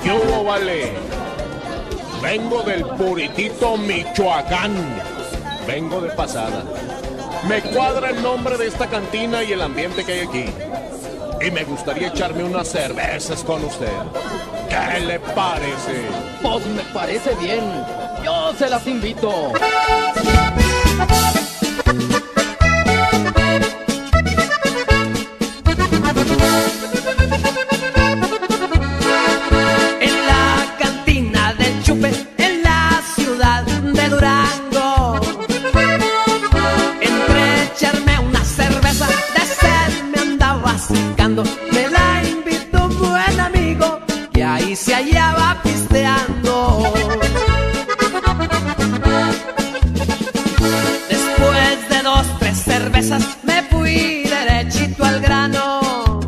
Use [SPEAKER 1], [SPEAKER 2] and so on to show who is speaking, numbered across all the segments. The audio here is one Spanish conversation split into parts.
[SPEAKER 1] ¿Qué hubo, vale? Vengo del Puritito, Michoacán. Vengo de pasada. Me cuadra el nombre de esta cantina y el ambiente que hay aquí. Y me gustaría echarme unas cervezas con usted. ¿Qué le parece?
[SPEAKER 2] Pues me parece bien. Yo se las invito.
[SPEAKER 3] En la cantina del Chupe, en la ciudad de Durango, entre echarme una cerveza, de sed me andaba secando. Me la invitó un buen amigo que ahí se hallaba pisteando. Después de 2, 3 cervezas me fui derechito al grano.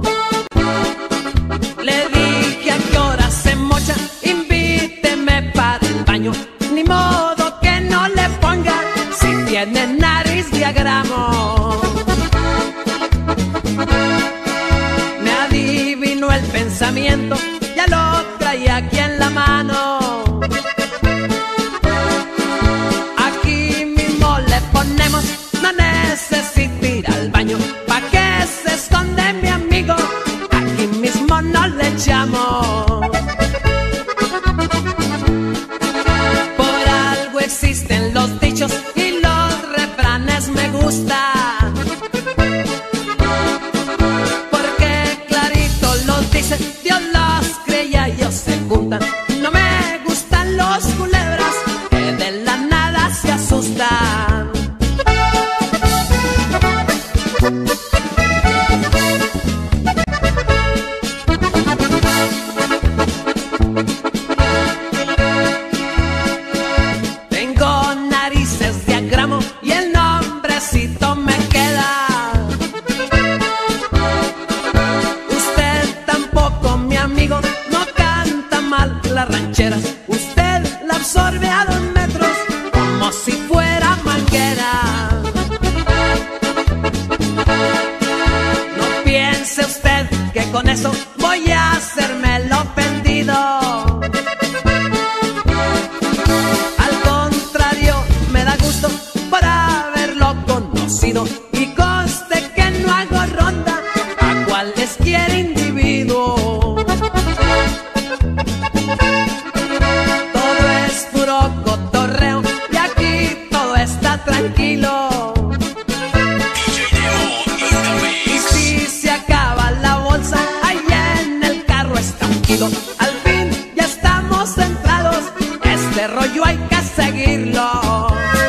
[SPEAKER 3] Le dije: ¿a qué hora se mocha? Invíteme para el baño. Ni modo que no le ponga si tiene nariz diagramo. Me adivinó el pensamiento, ya lo traía aquí en la mano. Aquí mismo le ponemos, no necesita ir al baño. ¿Pa' qué se esconde mi amigo? Aquí mismo no le echamos. Por algo existen los dichos y los refranes me gustan, porque clarito los dice: Dios los crea y ellos se juntan. No me gustan los culebras que de la nada se asustan. Tengo narices diagramo y el nombrecito me queda. Usted tampoco, mi amigo, no canta mal las rancheras. Usted la absorbe a 2 metros como si fuera manguera. No piense usted que con eso voy a hacerme lo ofendido. Al contrario, me da gusto por haberlo conocido. Y conste que no hago ronda a cualquier individuo. Todo es puro cotorreo y aquí todo está tranquilo. Y si se acaba la bolsa, ahí en el carro está un kilo. Al fin ya estamos centrados, este rollo hay que seguirlo.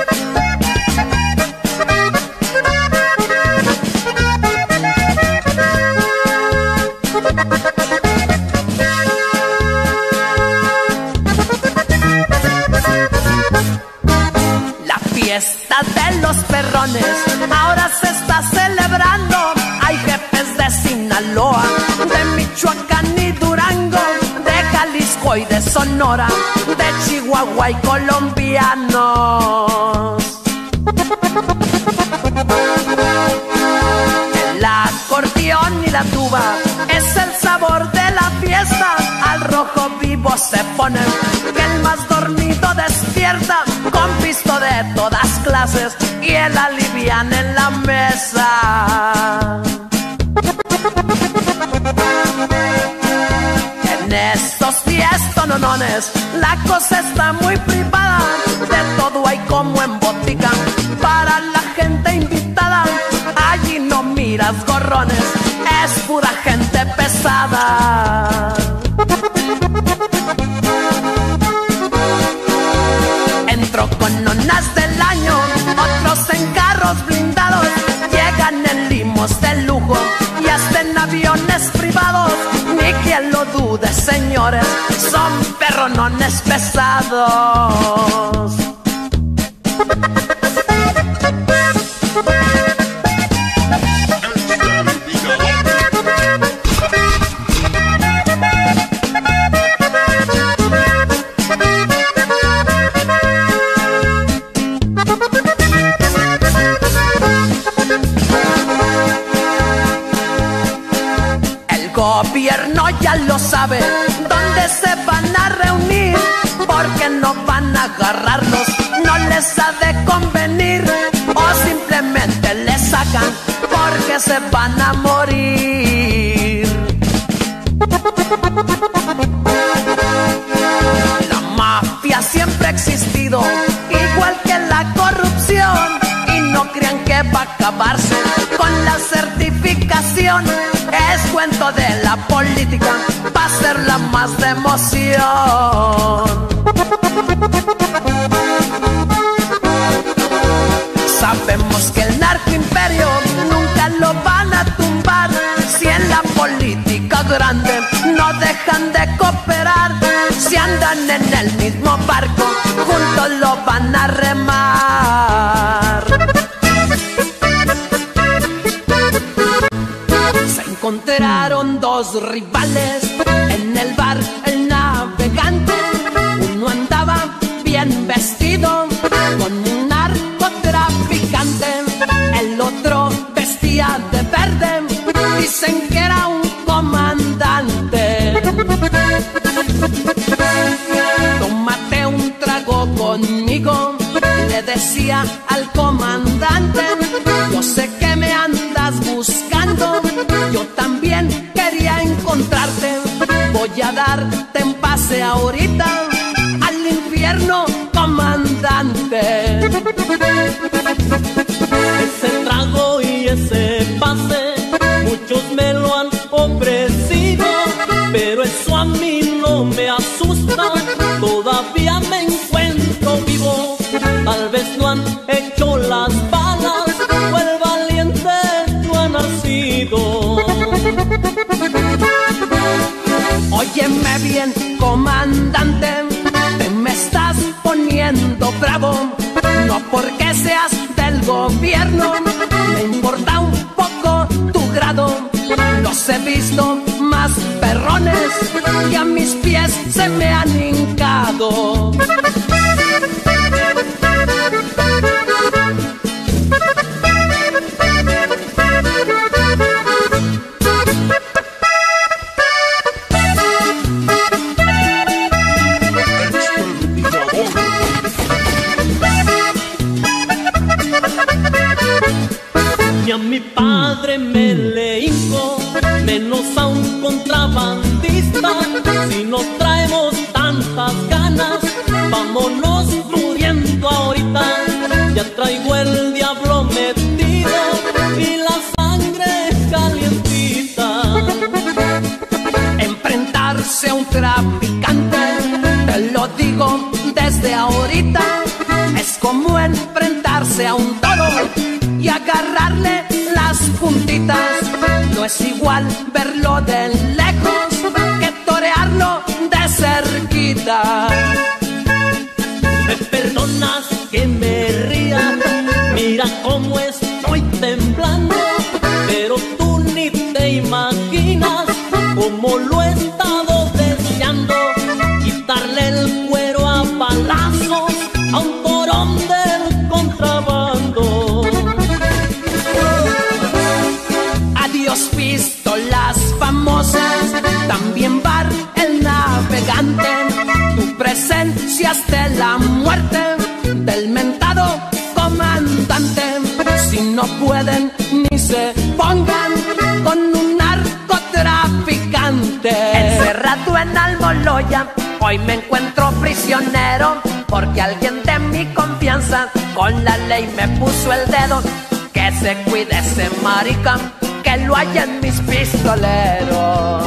[SPEAKER 3] La fiesta de los perrones ahora se está celebrando. Hay jefes de Sinaloa, de Michoacán y Durango, de Jalisco y de Sonora, de Chihuahua y colombianos. El acordeón y la tuba es el sabor de la fiesta. Al rojo vivo se ponen, que el más dormido despierta, con pisto de todas clases y el alivian en la mesa. En estos fiestonones la cosa está muy privada, de todo hay como en botica para la gente invitada. Allí no miras gorrones, es pura gente pesada. Entro con unas del año, otros en carros blindados, llegan en limos de lujo y hasta en aviones privados. Ni quien lo dude, señores, son perronones pesados. gobierno ya lo sabe dónde se van a reunir, porque no van a agarrarlos, no les ha de convenir, o simplemente les sacan porque se van a morir. La mafia siempre ha existido, igual que la corrupción, y no crean que va a acabarse con la certificación. Es cuento de la política, va a ser la más de emoción. Sabemos que el narcoimperio nunca lo van a tumbar, si en la política grande no dejan de cooperar. Si andan en el mismo barco, juntos lo van a remar. Se encontraron dos rivales en el bar El Navegante. Uno andaba bien vestido con un narcotraficante, el otro vestía de verde, dicen que era un comandante. Tómate un trago conmigo, le decía al comandante, yo sé que me andas buscando, yo también quería encontrarte, voy a darte un pase ahorita al infierno, comandante.
[SPEAKER 4] Ese trago y ese pase, muchos me lo han ofrecido, pero eso a mí no me asusta, todavía me encuentro vivo. Tal vez no han hecho las balas o el valiente no ha nacido.
[SPEAKER 3] Óyeme bien, comandante, te me estás poniendo bravo, no porque seas del gobierno, me importa un poco tu grado. Los he visto más perrones y a mis pies se me han hincado.
[SPEAKER 4] Ni a mi padre me le hinco, menos a un contrabandista. Si no traemos tantas ganas, vámonos muriendo ahorita. Ya traigo el diablo metido y la sangre calientita.
[SPEAKER 3] Enfrentarse a un traficante, te lo digo desde ahorita, es como enfrentarse a un toro y agarrarle las puntitas. No es igual verlo de lejos que torearlo de cerquita.
[SPEAKER 4] Me perdonas que me ría, mira cómo estoy temblando, pero tú ni te imaginas cómo lo he estado deseando, quitarle el cuero a palazos a un torón del contrabando.
[SPEAKER 3] Adiós pistolas famosas, también bar El Navegante, tu presencia hasta la muerte del mentado comandante. Si no pueden ni se pongan con un narcotraficante. Encerrado en Almoloya, hoy me encuentro prisionero, porque alguien de mi confianza con la ley me puso el dedo. Que se cuide ese marica, que lo hay en mis pistoleros.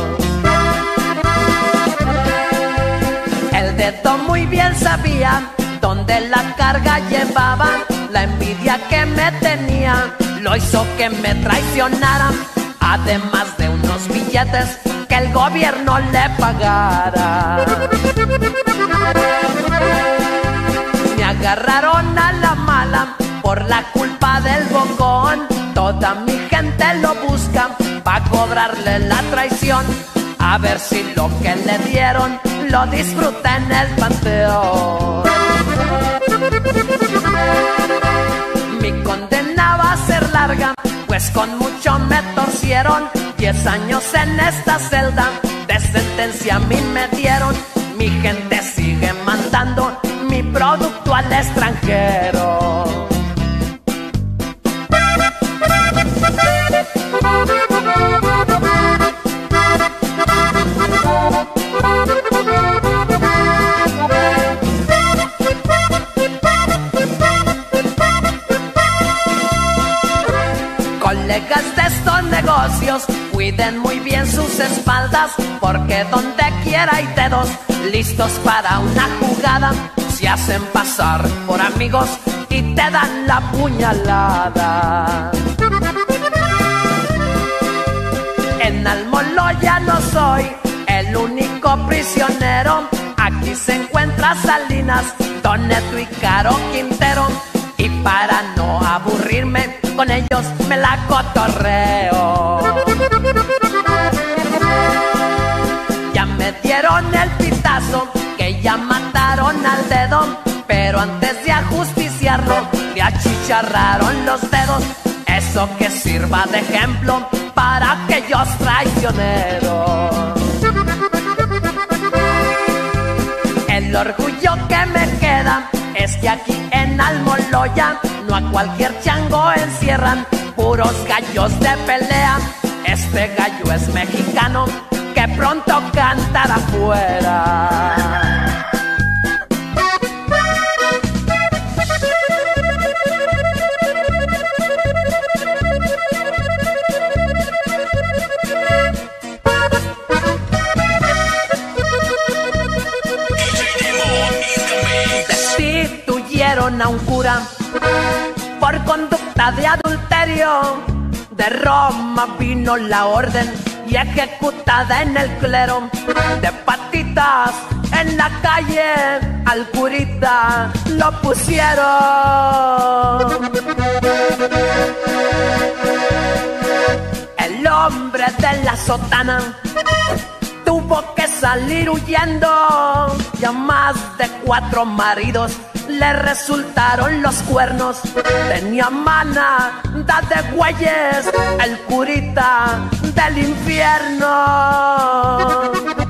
[SPEAKER 3] El dedo muy bien sabía dónde la carga llevaba, la envidia que me tenía lo hizo que me traicionara, además de unos billetes que el gobierno le pagara. Me agarraron a la mala por la culpa del bocón, toda mi gente lo busca pa' cobrarle la traición, a ver si lo que le dieron lo disfruta en el panteón. Mi condena va a ser larga, pues con mucho me torcieron, 10 años en esta celda, de sentencia a mí me dieron. Mi gente sigue mandando mi producto al extranjero. Colegas de estos negocios, cuiden muy bien sus espaldas, porque donde quiera hay dedos listos para una jugada. Se hacen pasar por amigos y te dan la puñalada. En Almoloya no soy el único prisionero. Aquí se encuentra Salinas, Don Neto y Caro Quintero. Y para no aburrirme con ellos me la cotorreo. Ya me dieron el pitazo que ya mataron al dedo, pero antes de ajusticiarlo le achicharraron los dedos. Eso que sirva de ejemplo para aquellos traicioneros. El orgullo que me queda es que aquí en Almoloya no a cualquier chango encierran, puros gallos de pelea. Este gallo es mexicano que pronto cantará afuera. Destituyeron a un cura por conducta de adulterio. De Roma vino la orden y ejecutada en el clero. De patitas en la calle al curita lo pusieron. El hombre de la sotana tuvo que salir huyendo. Ya más de 4 maridos le resultaron los cuernos. Tenía mana de güeyes el curita del infierno.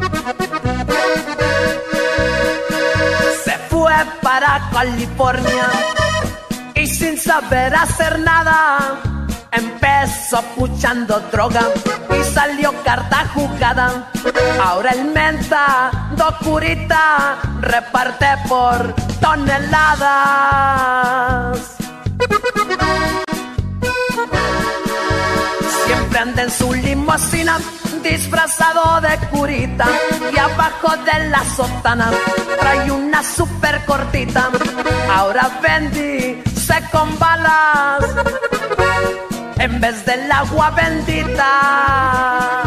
[SPEAKER 3] Se fue para California y sin saber hacer nada empezó puchando droga y salió carta jugada. Ahora el menta do curita reparte por toneladas. Siempre anda en su limusina disfrazado de curita y abajo de la sotana trae una super cortita. Ahora bendice con balas en vez del agua bendita.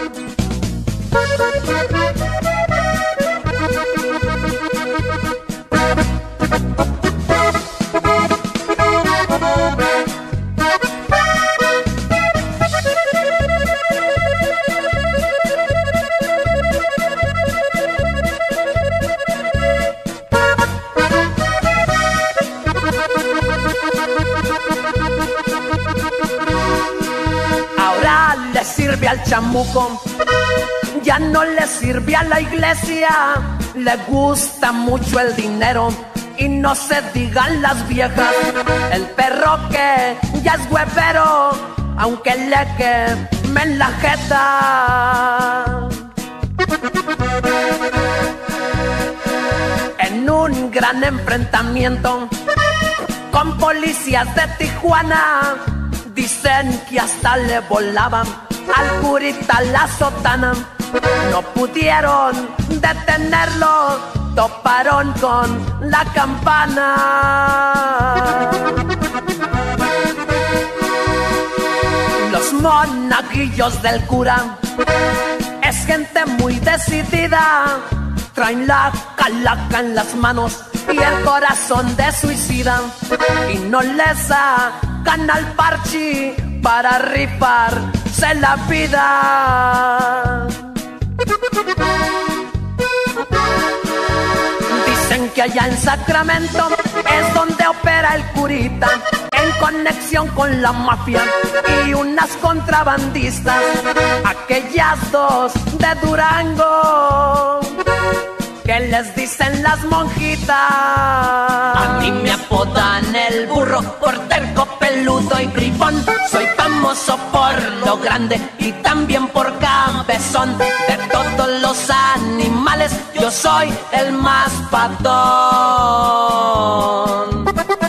[SPEAKER 3] Ahora le sirve al chamuco, ya no le sirve a la iglesia. Le gusta mucho el dinero y no se digan las viejas. El perro que ya es huevero, aunque le queme en la jeta. En un gran enfrentamiento con policías de Tijuana, dicen que hasta le volaban al curita la sotana. No pudieron detenerlo, toparon con la campana. Los monaguillos del cura es gente muy decidida. Traen la calaca en las manos y el corazón de suicida. Y no les sacan al parchi para rifarse la vida. Dicen que allá en Sacramento es donde opera el curita. en conexión con la mafia y unas contrabandistas, aquellas dos de Durango que les dicen las monjitas. A mí me apodan el burro por terco, peludo y bribón. Soy famoso por lo grande y también por cabezón. De todos los animales yo soy el más patón.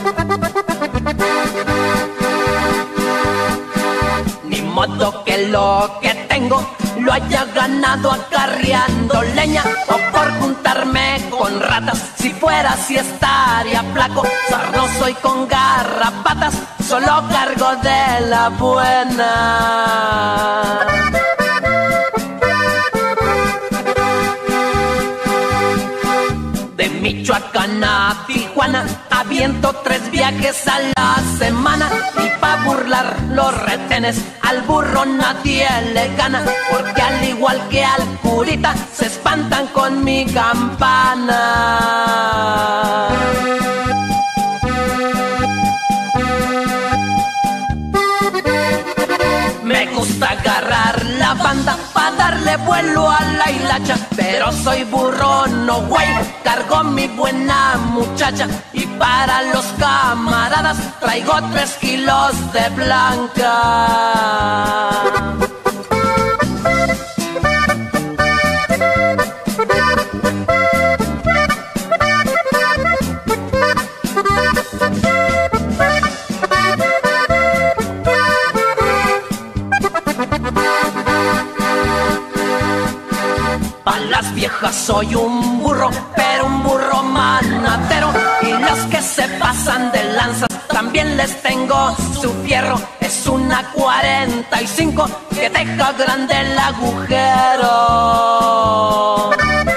[SPEAKER 3] Ni modo que lo que tengo lo haya ganado acarreando leña o por juntarme con ratas. Si fuera así estaría flaco, sarnoso y con garrapatas. Solo cargo de la buena. De Michoacán a Tijuana aviento 3 viajes a la semana. Y pa' burlar los retenes al burro nadie le gana, porque al igual que al curita se espantan con mi campana. Me gusta agarrar la banda pa' darle vuelo a la hilacha, pero soy burro, no güey, cargo mi buena muchacha. Y para los camaradas traigo 3 kilos de blanca. Pa' las viejas soy un burro, pero un burro manatero. Y los que se pasan de lanzas también les tengo su fierro. Es una 45 que deja grande el agujero.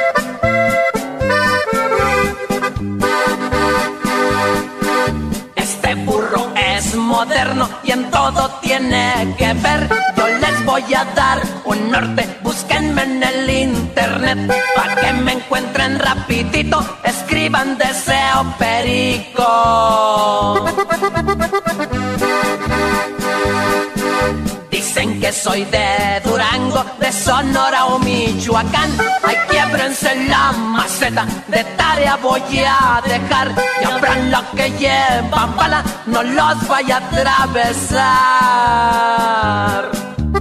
[SPEAKER 3] Este burro es moderno y en todo tiene que ver. Yo les voy a dar un norte, búsquenme en el internet, pa' que me encuentren rapidito, escriban Deseo Perico. Dicen que soy de Durango, de Sonora o Michoacán. Ay, quiébrense la maceta, de tarea voy a dejar. Y abran la que lleva bala, no los vaya a atravesar.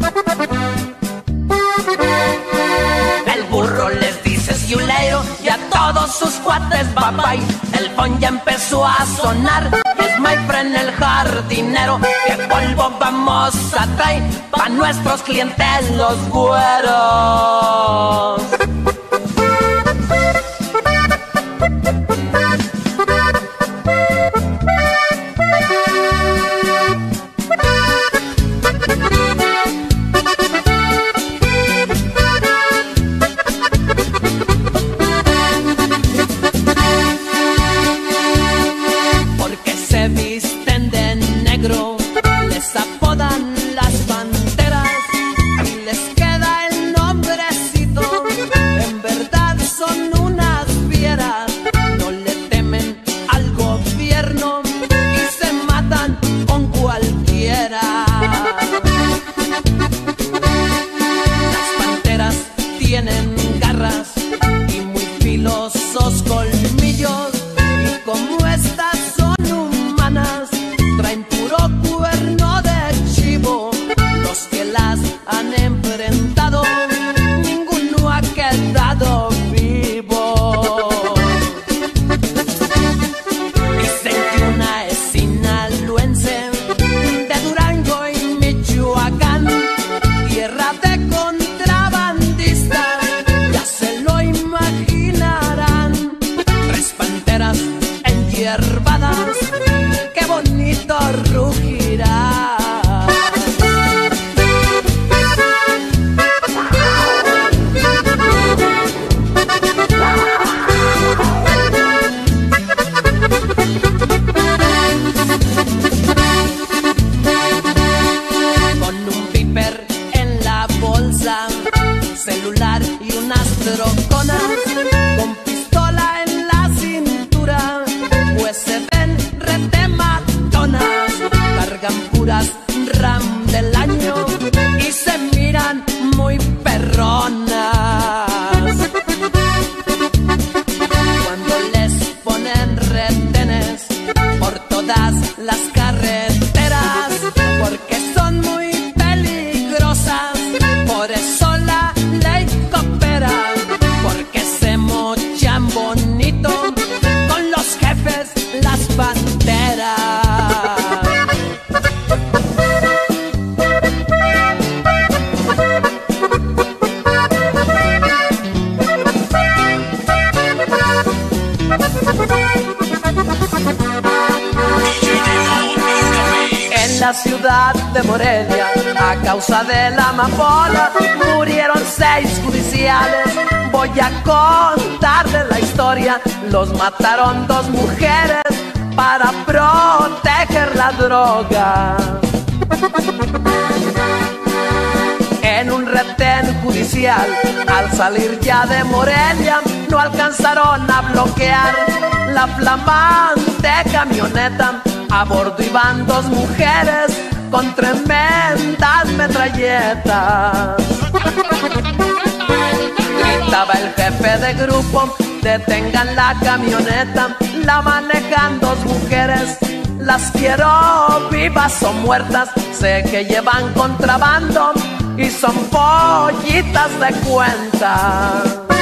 [SPEAKER 3] El burro les dice see you later y a todos sus cuates bye bye. El phone ya empezó a sonar, es my friend el jardinero. Que polvo vamos a traer pa' nuestros clientes los güeros. Les apodan las banderas y les queda el nombrecito. En verdad son unas fieras, no le temen al gobierno y se matan con cualquiera. Las panteras tienen garras y muy filosos colmillos, y como estas son humanas, traen puro cuerno de chivo. Los que las han enfrentado, ninguno ha quedado vivo. Dicen que una es sinaloense, de Durango y Michoacán, tierra de contrabandistas, ya se lo imaginarán. 3 panteras enhierbadas, qué bonito rugirá. Con un viper en la bolsa, un celular y unas troconas, con pistola en la cintura, pues se ven retematonas. bella ciudad de Morelia, a causa de la amapola, murieron 6 judiciales. Voy a contarles la historia. Los mataron 2 mujeres para proteger la droga. En un retén judicial, al salir ya de Morelia, no alcanzaron a bloquear la flamante camioneta. A bordo iban 2 mujeres con tremendas metralletas. Gritaba el jefe de grupo: detengan la camioneta, la manejan 2 mujeres. Las quiero vivas o muertas, sé que llevan contrabando y son pollitas de cuenta.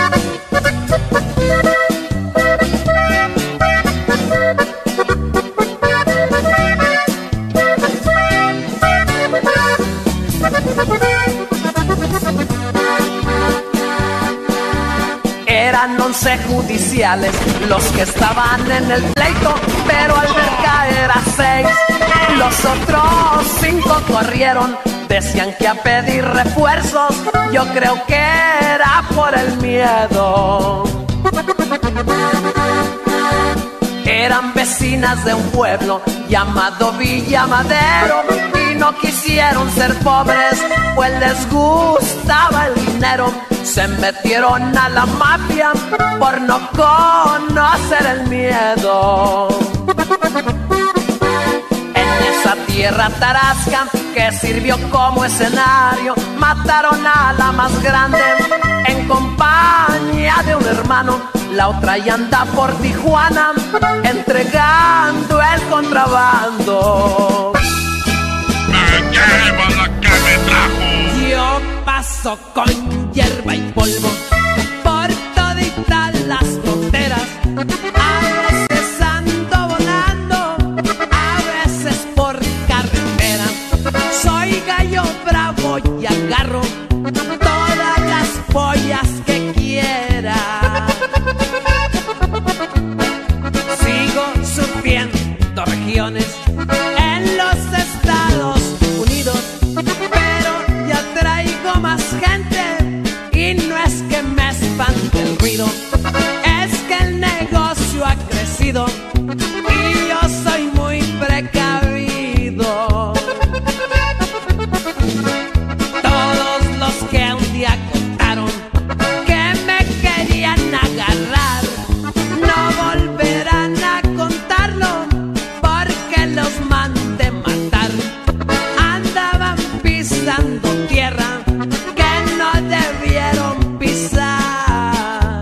[SPEAKER 3] Eran 11 judiciales los que estaban en el pleito, pero al ver caer a 6, los otros 5 corrieron. Decían que a pedir refuerzos, yo creo que era por el miedo. Eran vecinas de un pueblo llamado Villa Madero y no quisieron ser pobres, pues les gustaba el dinero. Se metieron a la mafia por no conocer el miedo. En esa tierra tarasca que sirvió como escenario, mataron a la más grande en compañía de un hermano. La otra ya anda por Tijuana entregando el contrabando.
[SPEAKER 5] ¡Me lleva la que me trajo!
[SPEAKER 3] Yo paso con hierba y polvo por toditas las fronteras. A veces ando volando, a veces por carretera. Soy gallo bravo y agarro todas las pollas que quiera. Sigo subiendo regiones en los Estados Unidos, pero ya traigo más gente y no es que me espante el ruido, es que el negocio ha crecido y yo soy muy precavido. Todos los que un día contaron que me querían agarrar no volverán a contarlo porque los mandé matar. Andaban pisando tierra que no debieron pisar.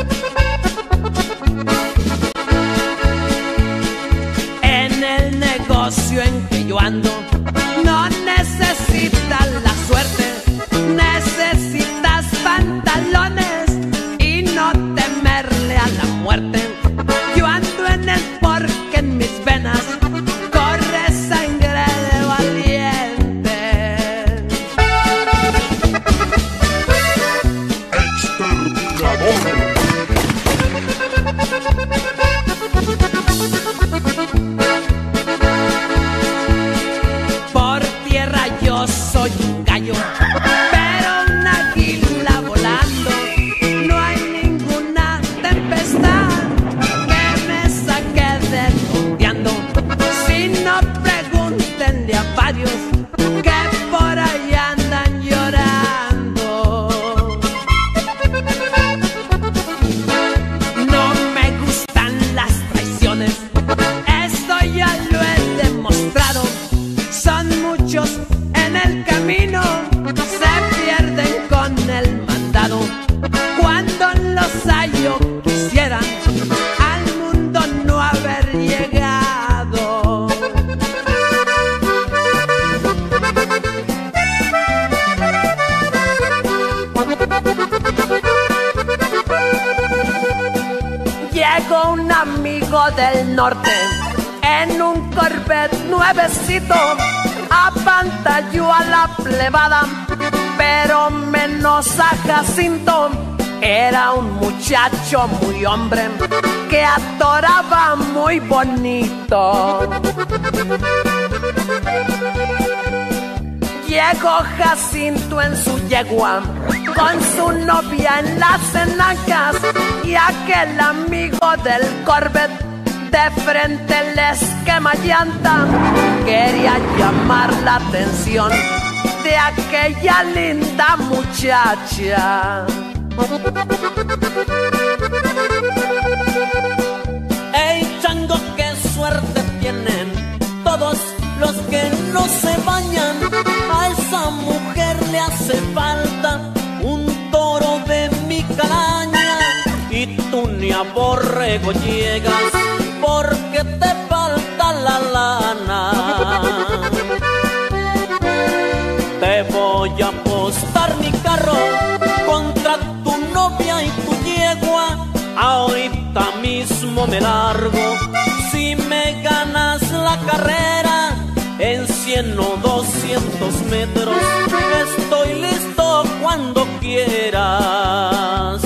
[SPEAKER 3] En el negocio en que yo ando no necesitas la suerte, necesitas pantalones y no temerle a la muerte. Yo ando en el porque en mis venas corre sangre de valiente.
[SPEAKER 5] ¡Exterminador!
[SPEAKER 3] Por tierra yo soy un gallo, pero un águila volando. No hay ninguna tempestad que me saque de tonteando. Si no, pregúntenle a varios que por ahí andan llorando. No me gustan las traiciones, esto ya lo he demostrado. Son muchos en el camino, se pierden con el mandado. Cuando los hallo quisieran al mundo no haber llegado. Llegó un amigo del norte en un Corvette nuevecito, apantalló a la plebada, pero menos a Jacinto. Era un muchacho muy hombre que atoraba muy bonito. Llegó Jacinto en su yegua con su novia en las enacas y aquel amigo del Corvette de frente les quema llanta. Quería llamar la atención de aquella linda muchacha.
[SPEAKER 4] ¡Ey, chango, qué suerte tienen todos los que no se bañan! A esa mujer le hace falta un toro de mi calaña y tú ni a borrego llegas porque te falta la lana. Te voy a apostar mi carro contra tu novia y tu yegua. Ahorita mismo me largo. Si me ganas la carrera en 100 o 200 metros, estoy listo cuando quieras.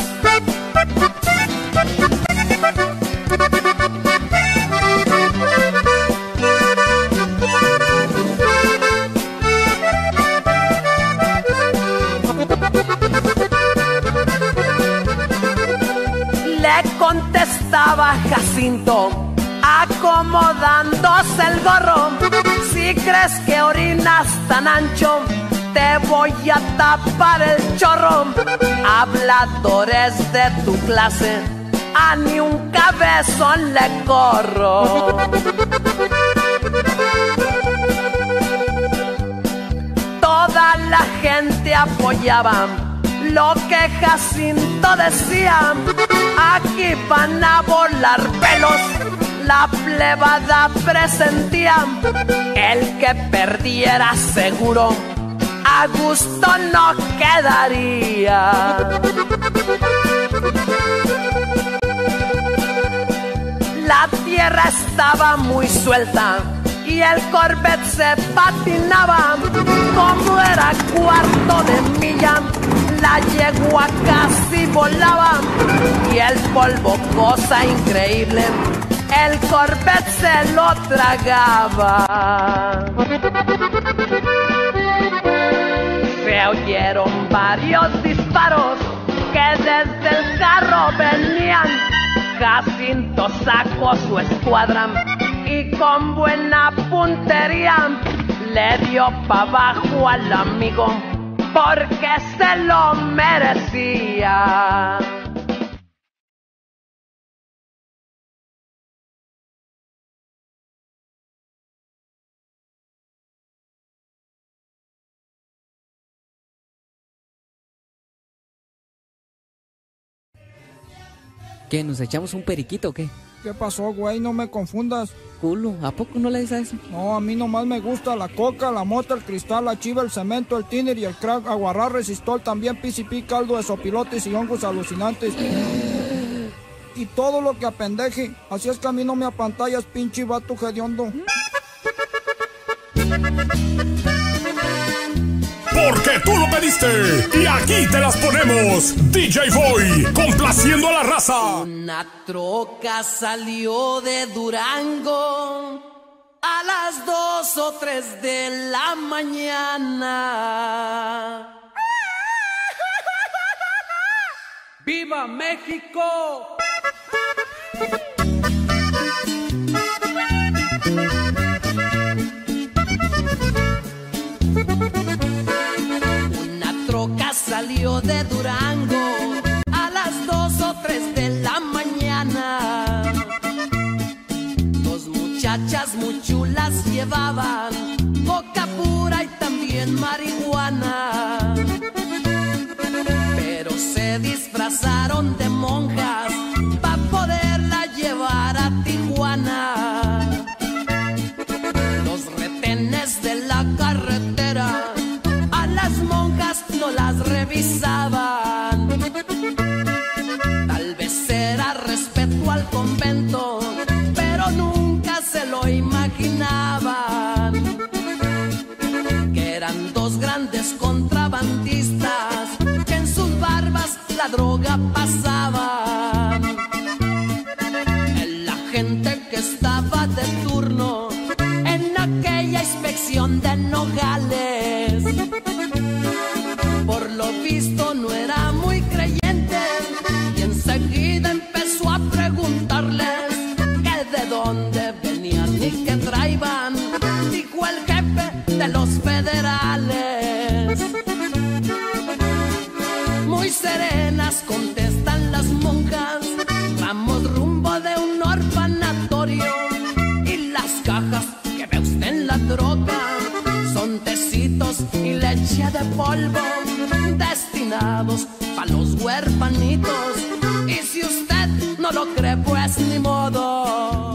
[SPEAKER 3] Le contestaba Jacinto, acomodándose el gorro: si crees que orinas tan ancho, te voy a tapar el chorro. Habladores de tu clase, a ni un cabezón le corro. Toda la gente apoyaba lo que Jacinto decía: aquí van a volar pelos, la plebada presentía. El que perdiera seguro a gusto no quedaría. La tierra estaba muy suelta y el Corvette se patinaba. Como era cuarto de milla, la yegua casi volaba. Y el polvo, cosa increíble, el Corvette se lo tragaba. Se oyeron varios disparos que desde el carro venían. Jacinto sacó su escuadra y con buena puntería le dio pa' abajo al amigo porque se lo merecía.
[SPEAKER 6] ¿Qué, nos echamos un periquito o qué?
[SPEAKER 7] ¿Qué pasó, güey? No me confundas.
[SPEAKER 6] Culo, ¿a poco no le dices a eso?
[SPEAKER 7] No, a mí nomás me gusta la coca, la mota, el cristal, la chiva, el cemento, el tiner y el crack, aguarrá, resistol, también PCP, caldo de sopilotes y hongos alucinantes. Y todo lo que apendeje. Así es que a mí no me apantallas, pinche vato hediondo.
[SPEAKER 8] Porque tú lo pediste y aquí te las ponemos. DJ Boy, complaciendo a la raza.
[SPEAKER 3] Una troca salió de Durango a las 2 o 3 de la mañana. ¡Viva México! Salió de Durango a las 2 o 3 de la mañana. Dos muchachas muy chulas llevaban coca pura y también marihuana. Pero se disfrazaron de monjas pa' poderla llevar a Tijuana. Los retenes de la carretera a las monjas no las revisaban. Tal vez era respeto al convento, pero nunca se lo imaginaban. Que eran dos grandes contrabandistas que en sus barbas la droga pasaban. El agente que estaba de turno en aquella inspección de Nogales los huerfanitos. Y si usted no lo cree, pues ni modo.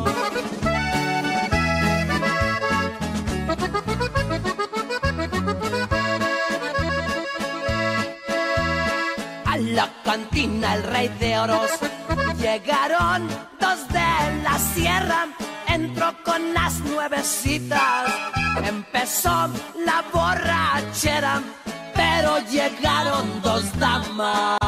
[SPEAKER 3] A la cantina El Rey de Oros llegaron dos de la sierra. Entró con las nuevecitas, empezó la borrachera, pero llegaron dos damas.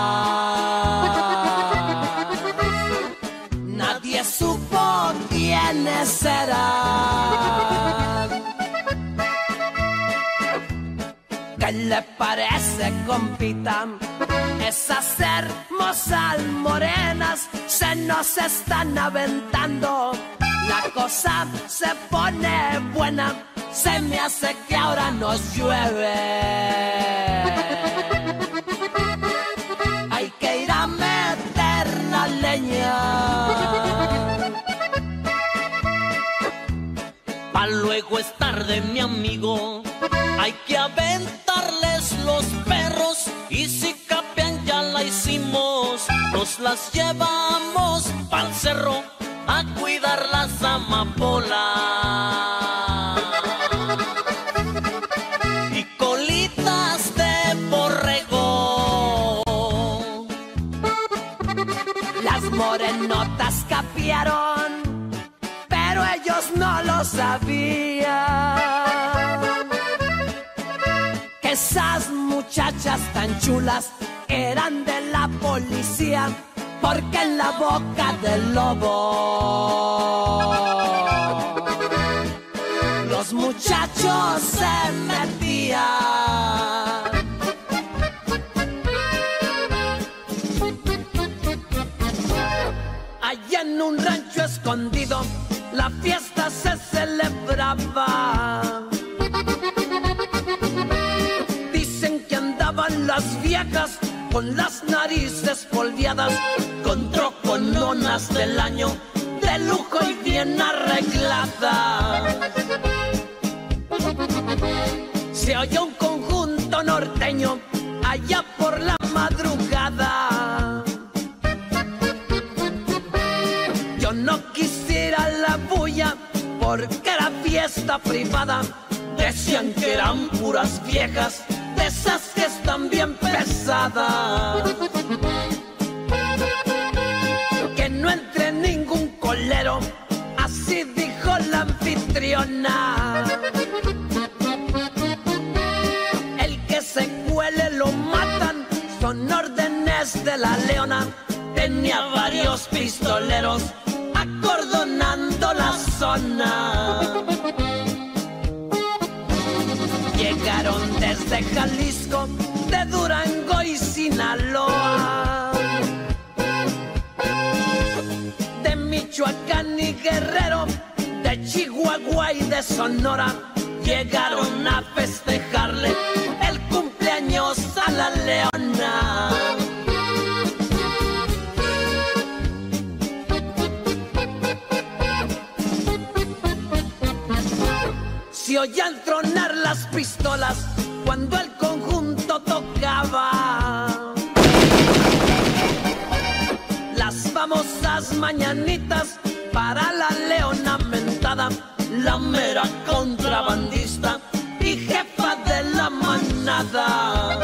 [SPEAKER 3] Nadie supo quiénes eran. ¿Qué le parece, compita? Esas hermosas morenas se nos están aventando. La cosa se pone buena, se me hace que ahora nos llueve. Hay que ir a meter la leña.
[SPEAKER 4] Pa' luego es tarde, mi amigo, hay que aventarles los perros. Y si capean ya la hicimos, nos las llevamos pa'l cerro a cuidar las amapolas y colitas de borrego.
[SPEAKER 3] Las morenotas capearon, pero ellos no lo sabían, que esas muchachas tan chulas eran de la policía, porque en la boca del lobo los muchachos se metían. Allá en un rancho escondido la fiesta se celebraba. Dicen que andaban las viejas con las narices polviadas, con trocononas del año, de lujo y bien arregladas. Se oyó un conjunto norteño allá por la madrugada. Yo no quisiera la bulla porque era fiesta privada. Decían que eran puras viejas, de esas que están bien pesadas. Que no entre ningún colero, así dijo la anfitriona. El que se cuele lo matan, son órdenes de la leona. Tenía varios pistoleros acordonando la zona. Llegaron desde Jalisco, de Durango y Sinaloa, de Michoacán y Guerrero, de Chihuahua y de Sonora. Llegaron a festejarle el cumpleaños a la leona. Se oían tronar las pistolas cuando el conjunto tocaba. Las famosas mañanitas para la leona mentada, la mera contrabandista y jefa de la manada.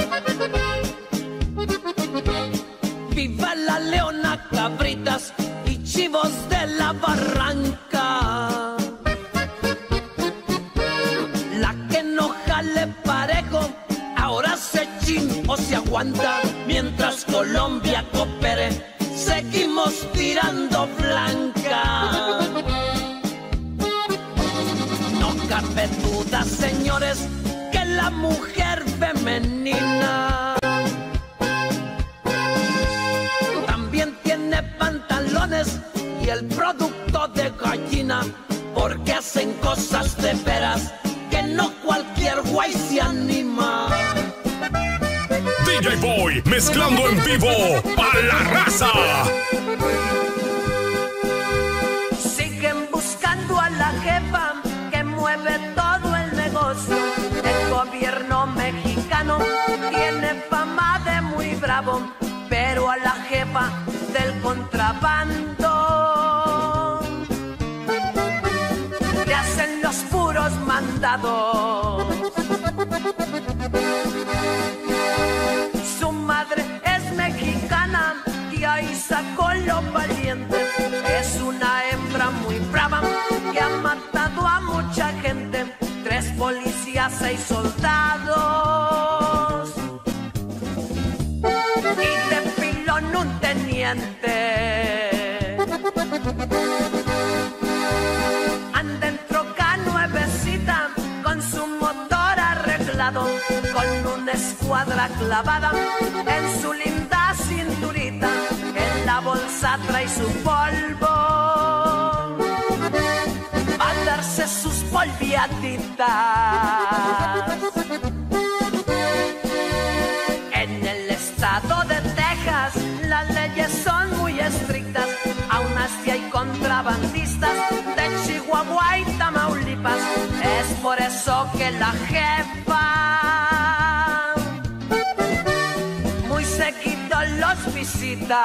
[SPEAKER 3] Viva la leona, cabritas y chivos de la barranca. Parejo, ahora se chin o se aguanta. Mientras Colombia coopere, seguimos tirando blanca. No cabe duda, señores, que la mujer femenina también tiene pantalones y el producto de gallina, porque hacen cosas de veras que no cualquier güey se anima.
[SPEAKER 8] DJ Boy mezclando en vivo a la raza.
[SPEAKER 3] Siguen buscando a la jefa que mueve todo el negocio. El gobierno mexicano tiene fama de muy bravo, pero jefa del contrabando. Le hacen los puros mandados. Su madre es mexicana y ahí sacó lo valiente. Es una hembra muy brava que ha matado a mucha gente. 3 policías, 6 soldados y de pilón un teniente. Anda en troca nuevecita con su motor arreglado, con una escuadra clavada en su linda cinturita. En la bolsa trae su polvo a darse sus polviaditas. En el estado de Texas las leyes son muy estrictas, aún así hay contrabandistas de Chihuahua y Tamaulipas. Es por eso que la jefa muy seguido los visita.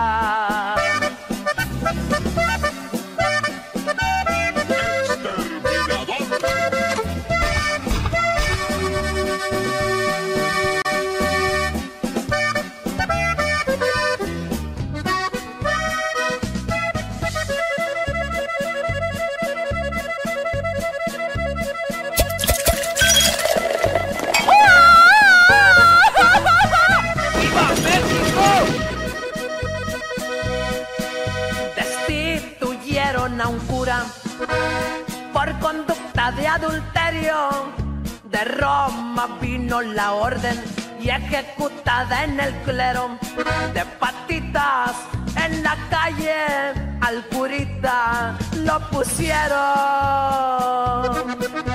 [SPEAKER 3] A un cura por conducta de adulterio. De Roma vino la orden y ejecutada en el clero. De patitas en la calle al curita lo pusieron.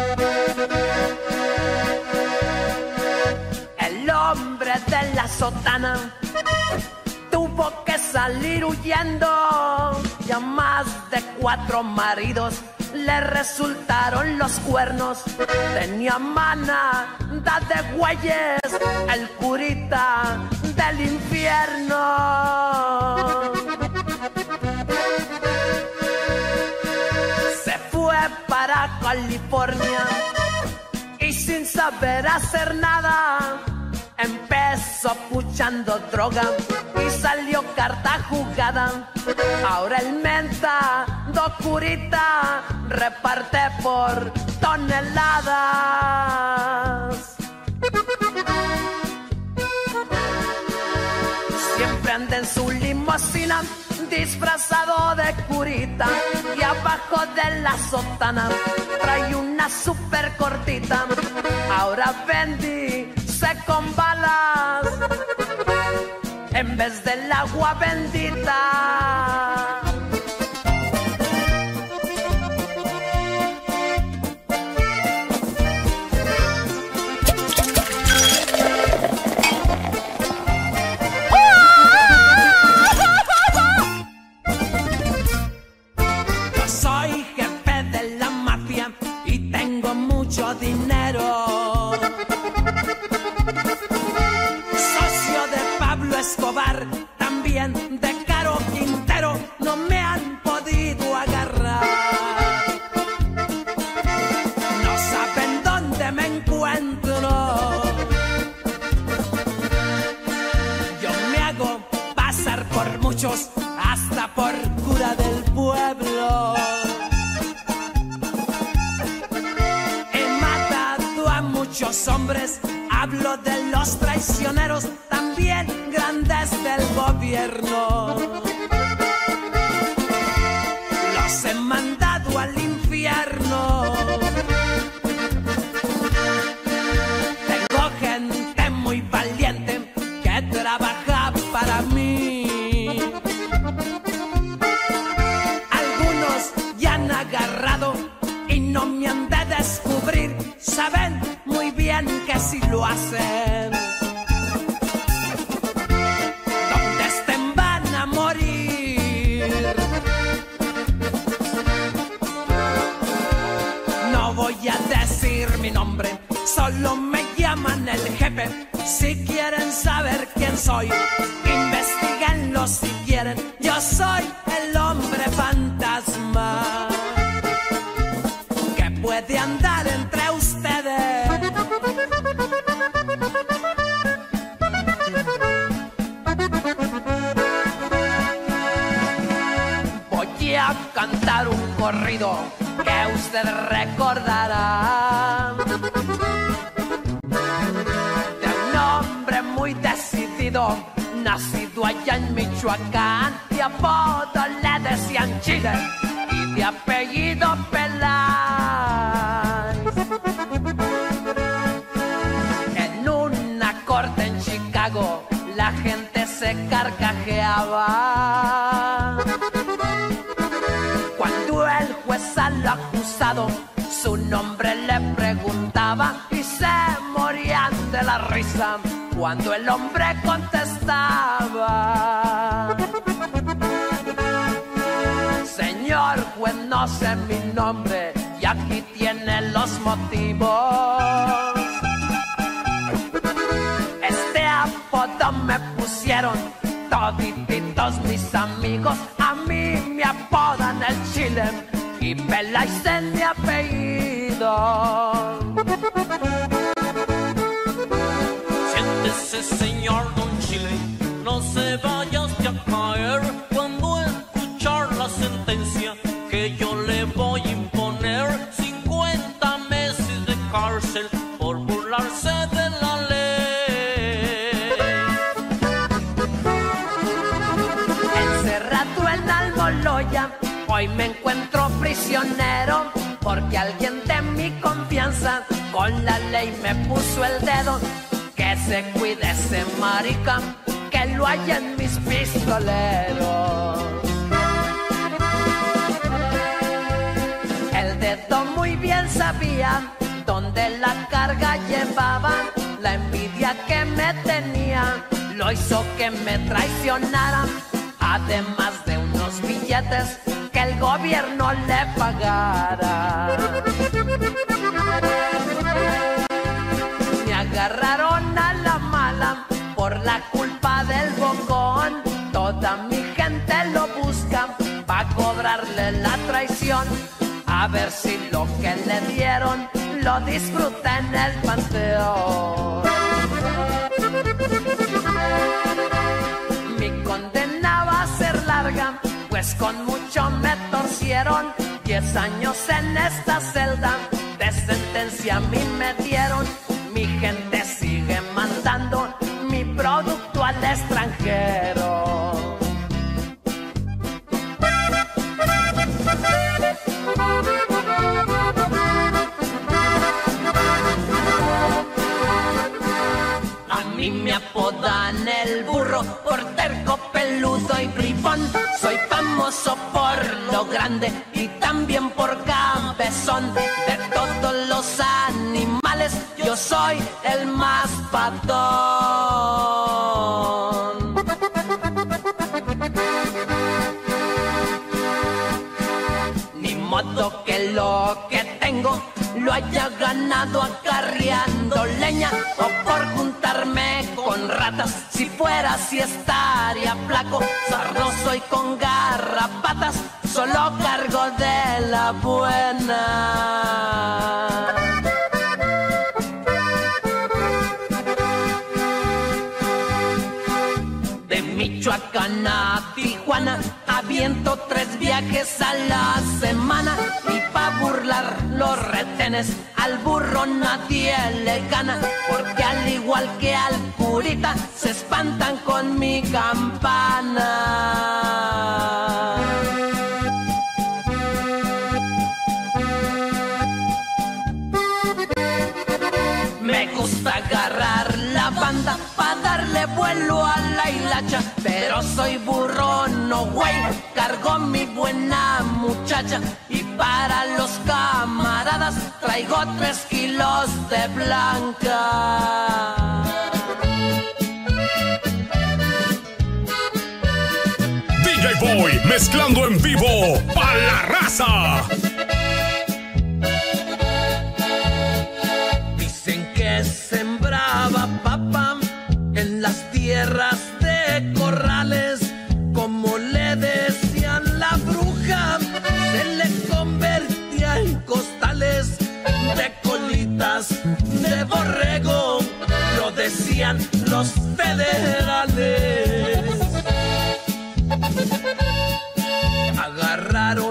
[SPEAKER 3] El hombre de la sotana tuvo que salir huyendo. Ya más de 4 maridos le resultaron los cuernos. Tenía mana de güeyes el curita del infierno. Se fue para California y sin saber hacer nada empezó puchando droga y salió carta jugada. Ahora el menta do curita reparte por toneladas. Siempre anda en su limusina disfrazado de curita y abajo de la sotana trae una super cortita. Ahora bendice con balas en vez del agua bendita. Yo soy jefe de la mafia y tengo mucho dinero. Escobar, también de Caro Quintero, no me han podido agarrar. No saben dónde me encuentro. Yo me hago pasar por muchos, hasta por cura del pueblo. He matado a muchos hombres, hablo de los traicioneros, también grandes del gobierno. Los he mandado al infierno. Tengo gente muy valiente que trabaja para mí. Algunos ya han agarrado y no me han de descubrir. Saben muy bien que si lo hacen, donde estén van a morir. No voy a decir mi nombre, solo me llaman el jefe. Si quieren saber quién soy, investiguenlo si a cantar un corrido que usted recordará de un hombre muy decidido, nacido allá en Michoacán, de apodo le decían Chile y de apellido Peláez. En una corte en Chicago la gente se carcajeaba cuando el juez al acusado su nombre le preguntaba, y se morían de la risa cuando el hombre contestaba: señor juez, no sé mi nombre y aquí tiene los motivos. Este apodo me pusieron todititos mis amigos, a mí me apodan el Chile y Peláez es mi apellido.
[SPEAKER 4] Siéntese, señor Don Chile, no se vaya usted a caer cuando escuchar la sentencia que yo le voy a imponer. 50 meses de cárcel por burlarse de la ley.
[SPEAKER 3] Encerrado en Almoloya, hoy me encuentro prisionero porque alguien de mi confianza con la ley me puso el dedo. Que se cuide ese marica, que lo hay en mis pistoleros. El dedo muy bien sabía dónde la carga llevaba. La envidia que me tenía lo hizo que me traicionara, además de unos billetes que el gobierno le pagara. Me agarraron a la mala por la culpa del bocón. Toda mi gente lo busca pa' cobrarle la traición. A ver si lo que le dieron lo disfruta en el panteón. Mi condena va a ser larga, pues con mucho me torcieron. 10 años en esta celda de sentencia a mí me dieron. Mi gente sigue mandando mi producto al extranjero. A mí me apodan el burro por terco, peludo y bribón. Soy famoso por lo grande y también por cabezón. De todos los animales yo soy el más patón. Ni modo que lo que tengo lo haya ganado acarreando leña o por juntarme con ratas. Si fuera así estaría flaco, sarnoso y con garrapatas. Solo cargo de la buena. De Michoacán a Tijuana aviento 3 viajes a la semana. Y pa' burlar los retenes al burro nadie le gana, porque al igual que al curita se espantan con mi campana. Me gusta agarrar la banda pa' darle vuelo a la hilacha, pero soy burro, no güey, cargo mi buena muchacha. Y para los camaradas traigo 3 kilos de blanca.
[SPEAKER 8] DJ Boy mezclando en vivo para la raza.
[SPEAKER 3] Sembraba papa en las tierras de corrales, como le decían la bruja, se le convertía en costales de colitas de borrego, lo decían los federales. Agarraron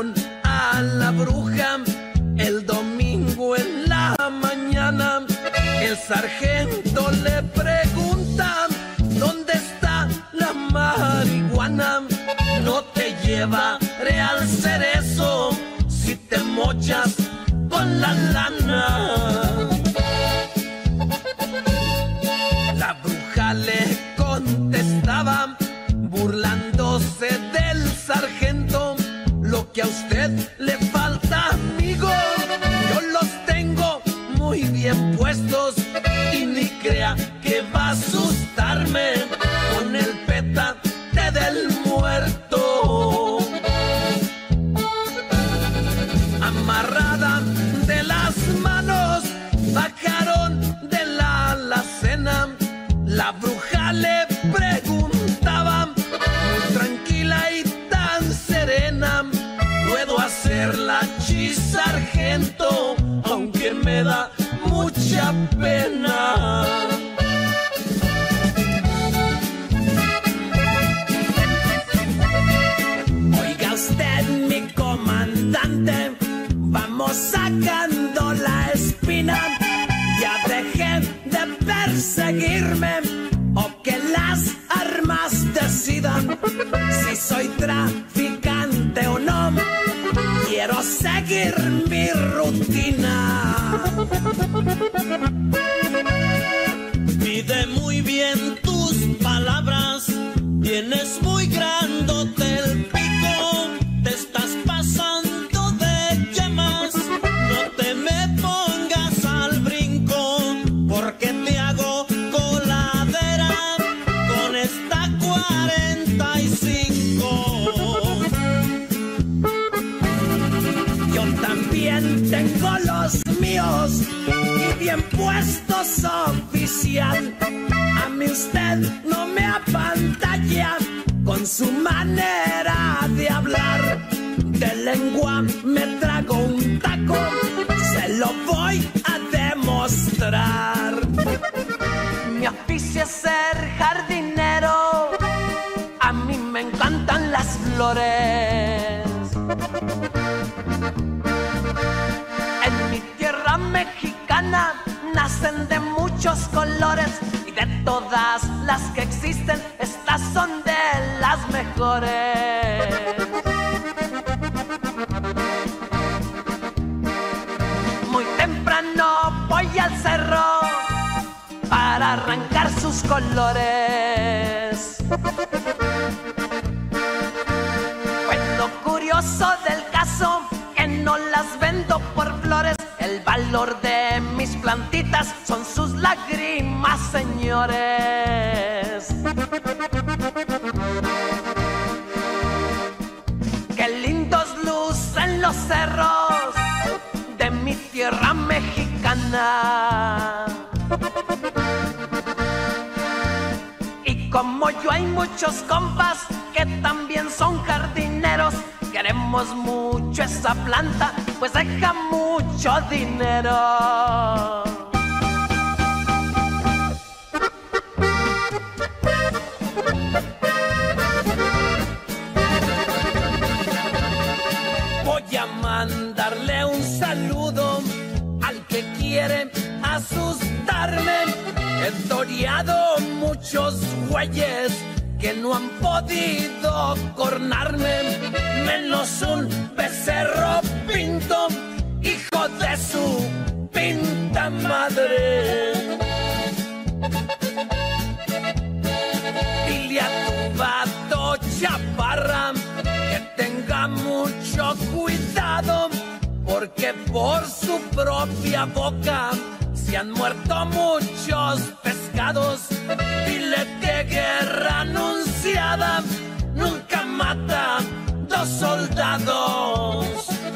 [SPEAKER 3] llevaré al cerezo si te mochas con la lana. La bruja le contestaba, burlándose del sargento: lo que a usted le falta, amigo, yo los tengo muy bien puestos, y ni crea que va a asustarme con el petate del muerto. Amarrada de las manos, bajaron de la alacena. La bruja le preguntaba, muy tranquila y tan serena: ¿puedo hacerla sargento? Aunque me da mucha pena. Oiga usted, mi comandante, vamos sacando la espina. Ya dejen de perseguirme, o que las armas decidan si soy traficante o no. Quiero seguir mi rutina. Pide muy bien tus palabras, tienes muy grandote el pico, te estás pasando de yemas, no te me pongas al brinco, porque te hago coladera con esta 45. Yo también tengo los míos y bien puestos, oficial. A mí usted no me apantalla con su manera de hablar. De lengua me trago un taco, se lo voy a demostrar. Mi oficio es ser jardinero, a mí me encantan las flores. En mi tierra mexicana nacen de muchos colores, y de todas las que existen, estas son de las mejores. Muy temprano voy al cerro para arrancar sus colores. Pues lo curioso del caso, que no las vendo por flores. El valor de mis plantitas son sus lágrimas, señores. Qué lindos lucen los cerros de mi tierra mexicana. Y como yo hay muchos compas que también son jardineros, queremos mucho esa planta, pues deja mucho dinero. Voy a mandarle un saludo al que quiere asustarme. He toreado muchos güeyes que no han podido cornarme, menos un becerro pinto, hijo de su pinta madre. Dile a tu vato chaparra que tenga mucho cuidado, porque por su propia boca se han muerto muchos pescados. Dile que guerra anunciada nunca mata dos soldados.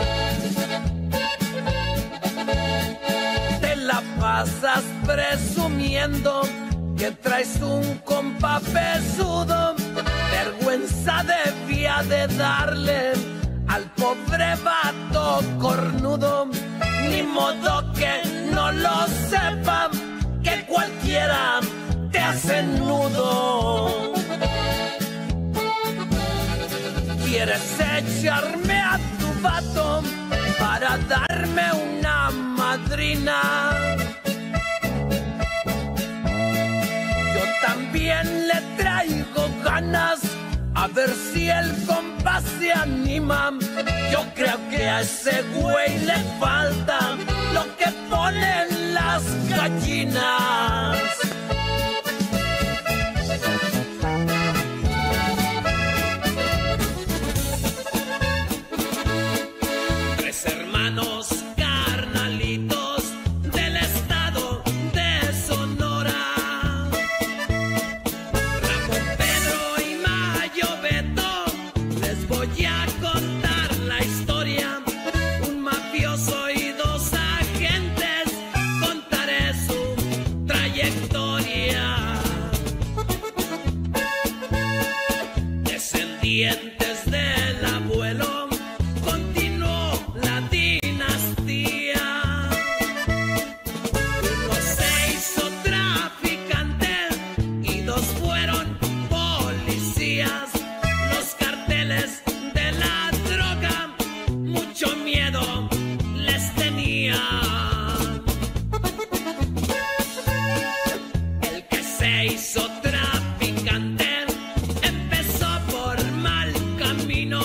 [SPEAKER 3] Te la pasas presumiendo que traes un compa pesudo. Vergüenza debía de darle al pobre vato cornudo. Ni modo que no lo sepa, que cualquiera te hace nudo. ¿Quieres echarme a tu vato para darme una madrina? Yo también le traigo ganas, a ver si el compa nunca se anima. Yo creo que a ese güey le falta lo que ponen las gallinas. Tres hermanos carnalitos del estado de Sonora, Ramón, Pedro y Mayo Beto. Les voy a contar la historia. Un mafioso y dos agentes, contaré su trayectoria. Descendientes del abuelo, continuó la dinastía. Uno se hizo traficante y dos fueron policías. Los carteles de la droga mucho miedo les tenían. El que se hizo traficante empezó por mal camino,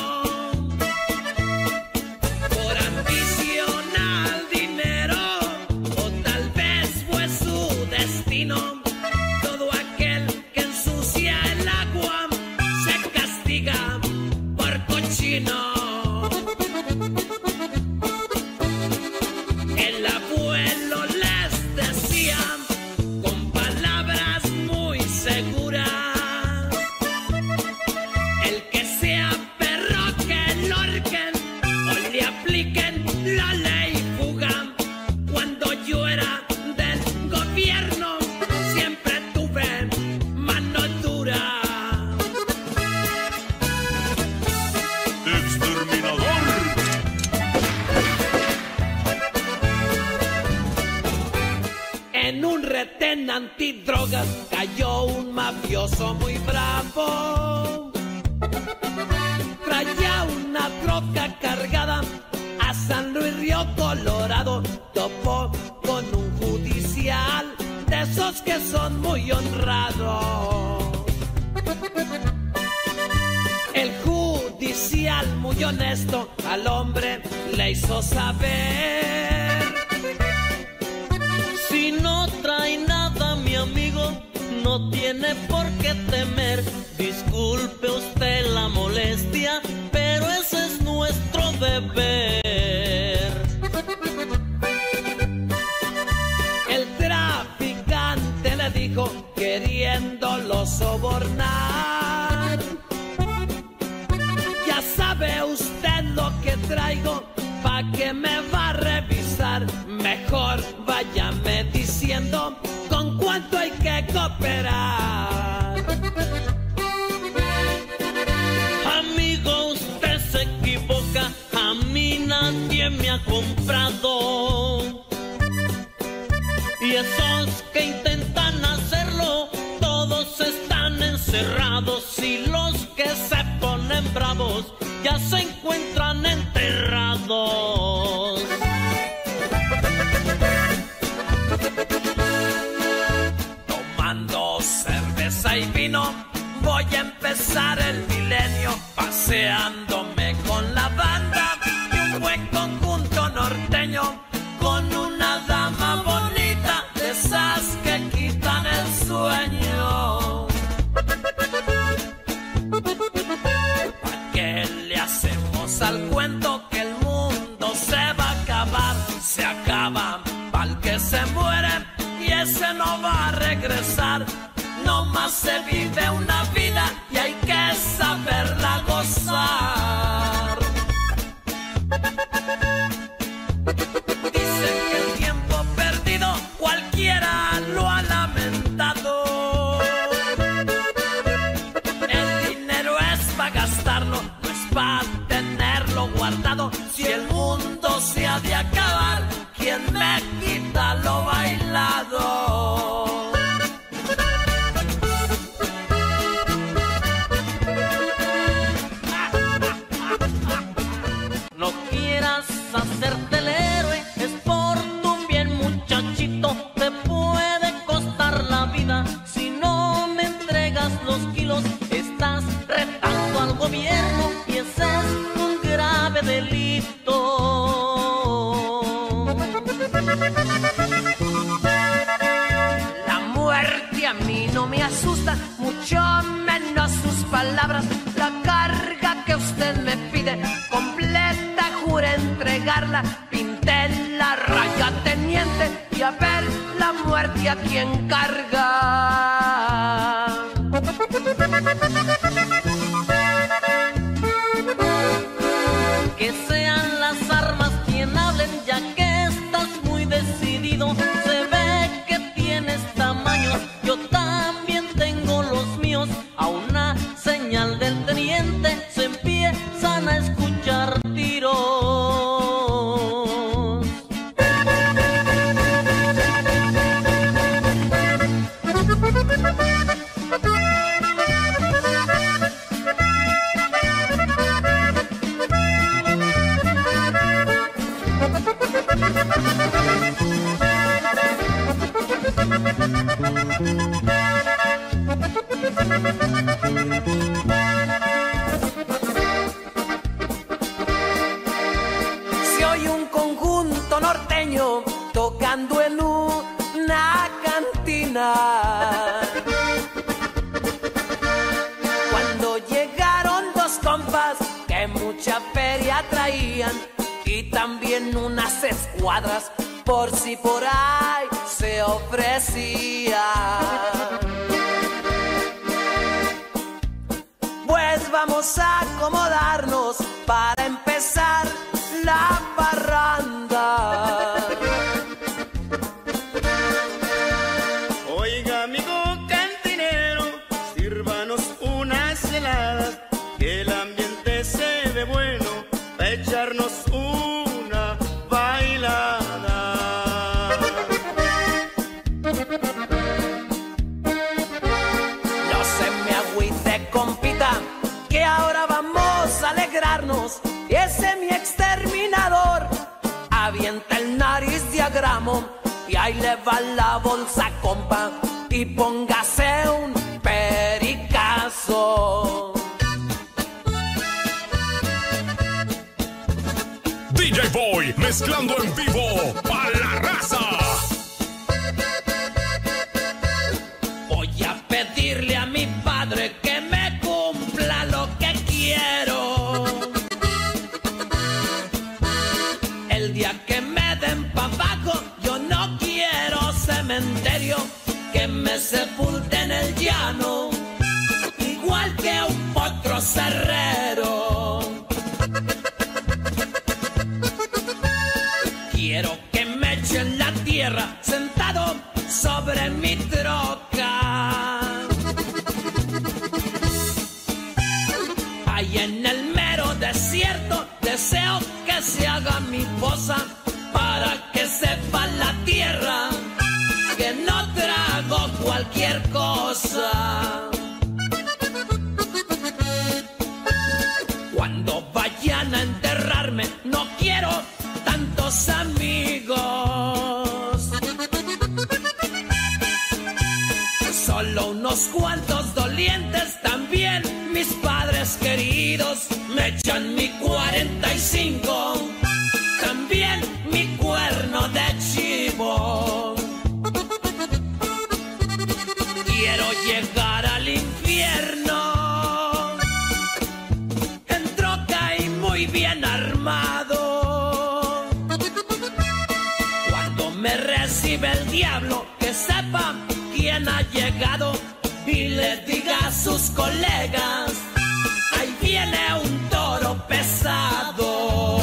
[SPEAKER 3] por ambición al dinero, o tal vez fue su destino. Todo aquel que ensucia el agua se castiga por cochino. El abuelo les decía con palabras muy seguras: el que sea perro que lo ahorquen o le apliquen la ley fuga. Cuando yo era del gobierno siempre tuve mano dura.
[SPEAKER 5] ¡Exterminador!
[SPEAKER 3] En un retén antidrogas cayó un mafioso muy bravo. Traía una troca cargada a San Luis Río Colorado. Topó con un judicial de esos que son muy honrados. El judicial, muy honesto, al hombre le hizo saber:
[SPEAKER 4] si no trae nada, mi amigo, no tiene por qué temer. Disculpe usted la molestia, pero ese es nuestro deber.
[SPEAKER 3] el traficante le dijo, queriéndolo sobornar: ya sabe usted lo que traigo, ¿pa' que me va a revisar? Mejor váyame diciendo con cuánto hay que cooperar.
[SPEAKER 4] Amigo, usted se equivoca, a mí nadie me ha comprado. Y esos que intentan hacerlo, todos están encerrados. Y los que se ponen bravos, ya se encuentran enterrados.
[SPEAKER 3] Tomando cerveza y vino, voy a empezar el milenio, paseándome con la banda de un buen conjunto norteño, con una dama bonita de esas que quitan el sueño. ¿Pa' qué le hacemos al cuento que el mundo se va a acabar? Se acaba pa'l que se muere y ese no va a regresar. No más se vive una vida y hay que saberla gozar. Dicen que el tiempo perdido cualquiera lo ha lamentado. El dinero es para gastarlo, no es para tenerlo guardado. Si el mundo se ha de acabar, ¿quién me quita lo bailado?
[SPEAKER 4] No quieras hacerte el héroe, es por tu bien, muchachito. Te puede costar la vida si no me entregas los kilos. Estás retando al gobierno y ese
[SPEAKER 3] asusta, mucho menos sus palabras. La carga que usted me pide, completa, jure entregarla. Pinté la raya, teniente, y a ver la muerte a quien carga.
[SPEAKER 4] Que sean las armas quien hablen, ya que estás muy decidido. Se ve que tienes tamaños, yo también tengo los míos. A una señal del teniente se empiezan a escuchar tiros.
[SPEAKER 3] Se oye un conjunto norteño tocando en una cantina. Cuando llegaron dos compas que mucha feria traían y también unas escuadras por si por ahí se ofrecía. Pues vamos a acomodarnos para empezar la parranda.
[SPEAKER 9] Oiga, amigo cantinero, sírvanos unas heladas, que el ambiente se ve bueno para echarnos una bailada.
[SPEAKER 3] No se me agüite, compita, que ahora vamos a alegrarnos. Y ese mi exterminador avienta el nariz diagramo y ahí le va la bolsa, compa, y póngase un pericazo.
[SPEAKER 8] DJ Boy mezclando en vivo para la raza.
[SPEAKER 3] Voy a pedirle a mi padre que me cumpla lo que quiero. El día que me den pa' abajo, yo no quiero cementerio, que me sepulte en el llano, igual que un potro cerrero. Quiero que me echen la tierra sentado sobre mi troca. Ahí en el mero desierto deseo que se haga mi fosa, para que sepa la tierra que no trago cualquier cosa. Cuando vayan a enterrarme no quiero tantos amigos, solo unos cuantos dolientes. También mis padres queridos me echan mi 45, también mi cuerno de chivo. Quiero llegar al infierno en troca y muy bien armado. Cuando me recibe el diablo, que sepa quién ha llegado y le diga a sus colegas: ahí viene un toro pesado.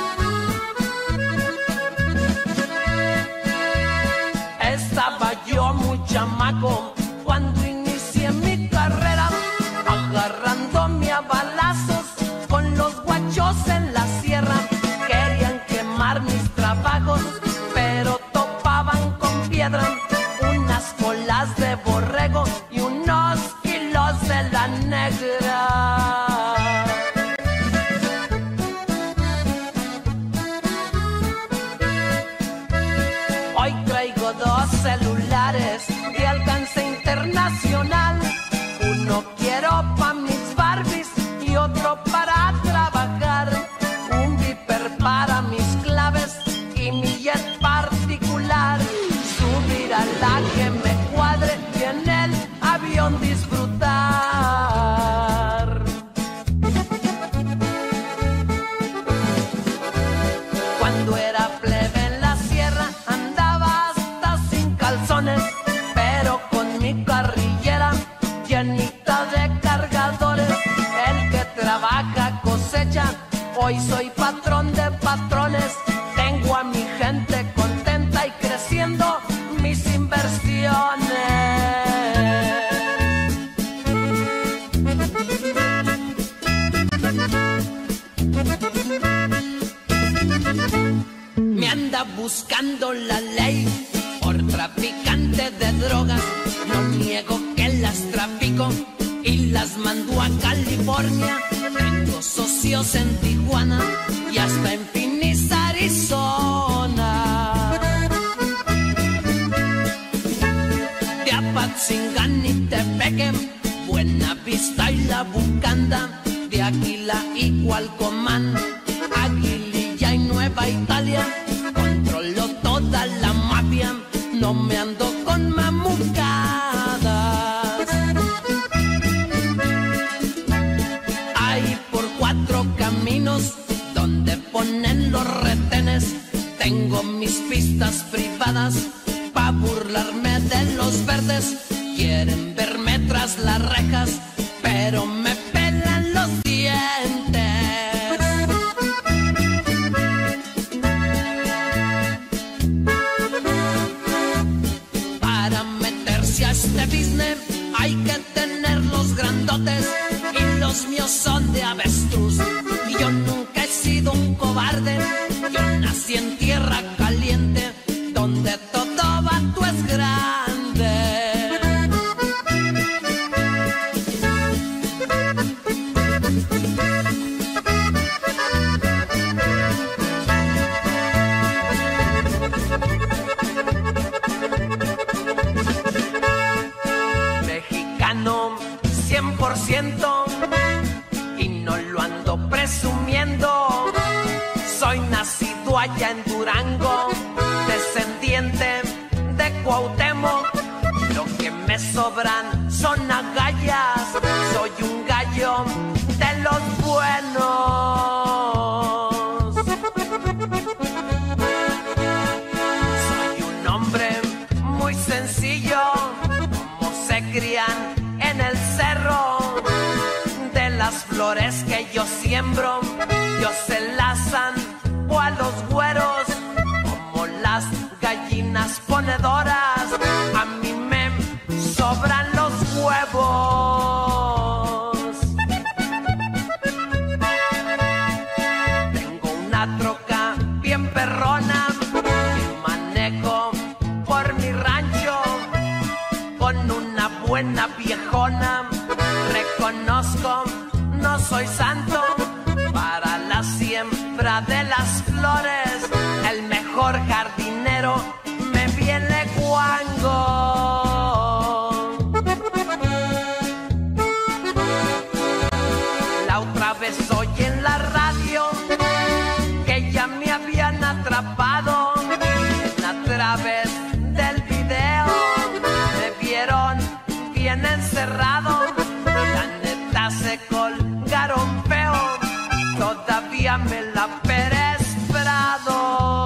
[SPEAKER 3] Estaba yo muy chamaco cuando inicié mi carrera, agarrándome a balazos con los guachos en la sierra. Querían quemar mis trabajos, pero topaban con piedra, unas colas de borrego y unos kilos de la negra. Hoy traigo dos celulares de alcance internacional. Uno quiero pa' mis Barbies y otro para trabajar. trabaja, cosecha. Hoy soy patrón de patrones. Tengo a mi gente contenta y creciendo mis inversiones. Me anda buscando la ley por traficante de drogas. No niego que las trafico y las mando a California. Tengo socios en Tijuana y hasta en Phoenix, Arizona. De Apatzingán y Tepeque, Buena Vista y La Bucanda. De Águila y Cualcomán, Aguililla y Nueva Italia. Controlo toda la mafia, no me ando con mamucadas. Hay por 4 caminos donde ponen los retenes. Tengo mis pistas privadas pa' burlarme de los verdes. Quieren verme tras las rejas, pero me pelan los dientes. Para meterse a este business hay que tener los grandotes y los míos son de avestruz. Y yo nunca he sido un cobarde. Yo nací en tierra caliente donde todo vato es grande. Mexicano 100% y no lo ando presumiendo. Soy nacido allá en Durango, descendiente de Cuauhtémoc. Lo que me sobran son agallas. Soy un gallo de los buenos. Soy un hombre muy sencillo, como se crían en el cerro. De las flores que yo siembro, yo se enlazan o a los güeros, como las gallinas ponedoras. A mí me sobran los huevos. Tengo una troca bien perrona que manejo por mi rancho con una buena viejona. Reconozco, no soy santo para la siembra de las flores. El mejor jardinero me viene guango. La otra vez oí en la radio que ya me habían atrapado. A través del video me vieron bien encerrado. La neta se colgaron feo, todavía me la Pérez Prado.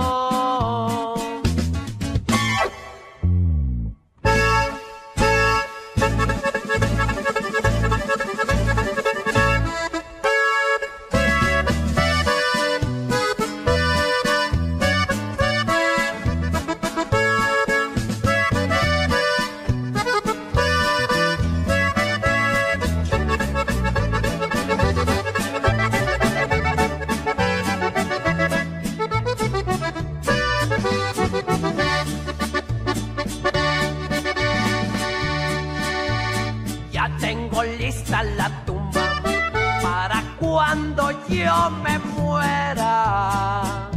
[SPEAKER 3] Ya tengo lista la tumba para cuando yo me muera.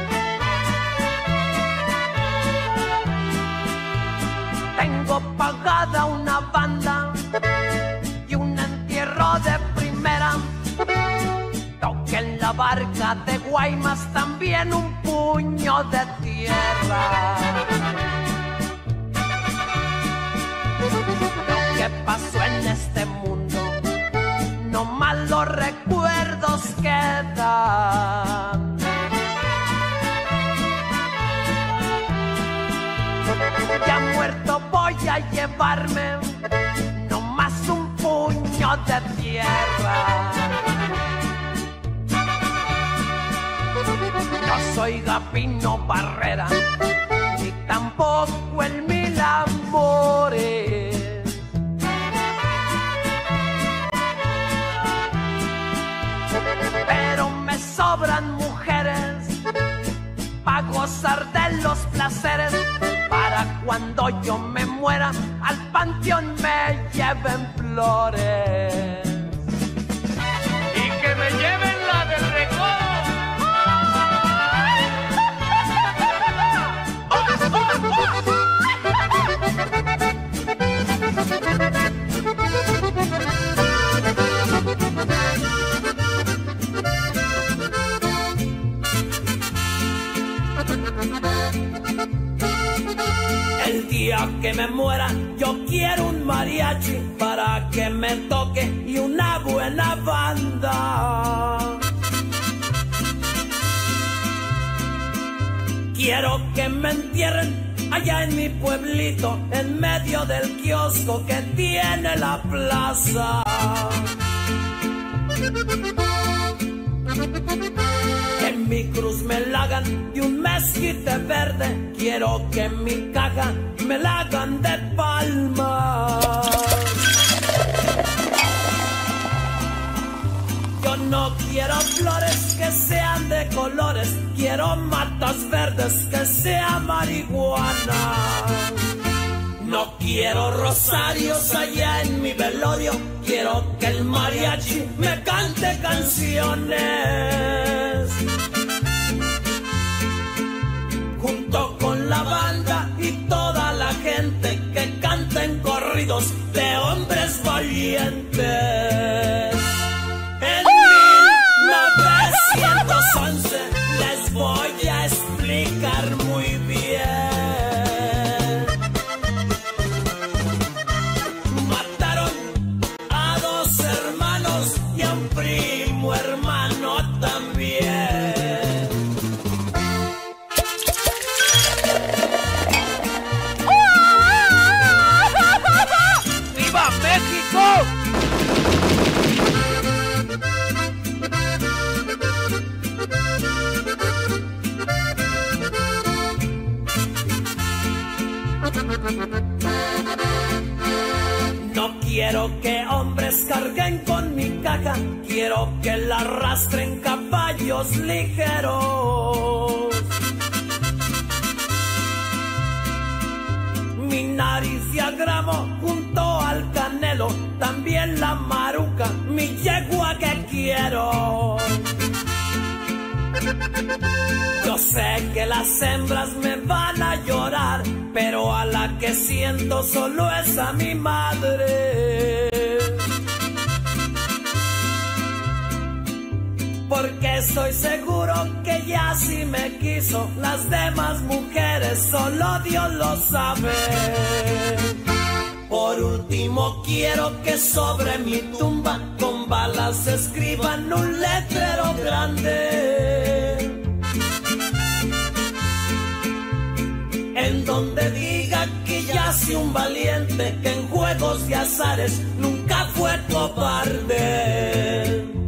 [SPEAKER 3] Tengo pagada una banda y un entierro de primera. Toquen la barca de Guaymas, también un puño de tierra. Lo que pasó en este mundo, no más los recuerdos quedan. Ya muerto voy a llevarme no más un puño de tierra. soy Gapino Barrera, ni tampoco el Mil Amores. Pero me sobran mujeres para gozar de los placeres, para cuando yo me muera al panteón me lleven flores.
[SPEAKER 10] Y que me lleven la del recodo.
[SPEAKER 3] El día que me muera yo quiero un mariachi para que me toque y una buena banda. Quiero que me entierren allá en mi pueblito, en medio del kiosco que tiene la plaza. Que mi cruz me la hagan de un mezquite verde, quiero que mi caja me la hagan de palma. Yo no quiero flores que sean de colores, quiero matas verdes que sea marihuana. No quiero rosarios allá en mi velorio, quiero que el mariachi me cante canciones. Junto con la banda y toda la gente que canten corridos de hombres valientes. En 1911 les voy a explicar muy bien. Mataron a 2 hermanos y a un primo hermano también.
[SPEAKER 10] ¡Viva México!
[SPEAKER 3] No quiero que hombres carguen con mi caja, quiero que la arrastren caballos ligeros. Mi nariz diagramo junto al canelo, también la maruca, mi yegua que quiero. Yo sé que las hembras me van a llorar, pero a la que siento solo es a mi madre. Porque estoy seguro que ya sí me quiso, las demás mujeres solo Dios lo sabe. Por último quiero que sobre mi tumba con balas escriban un letrero grande, en donde diga que ya soy un valiente, que en juegos de azares nunca fue cobarde.